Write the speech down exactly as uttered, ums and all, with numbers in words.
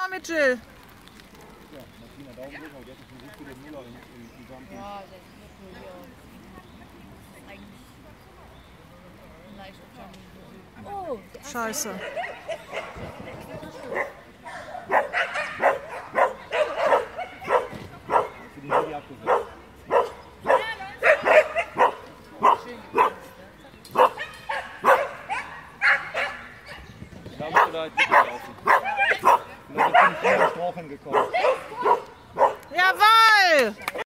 mal mit, Jill. Ja, Martina Daumen drücken, aber jetzt ist ein so viele Müller im, im, im Jumping. Ja, das ist nur hier. Eigentlich leicht Jumping. Oh, der erste. Scheiße. Für die Lady abgesetzt. Da musst du da halt mitlaufen. Und dann bin ich hier drauf hingekommen. Jawohl!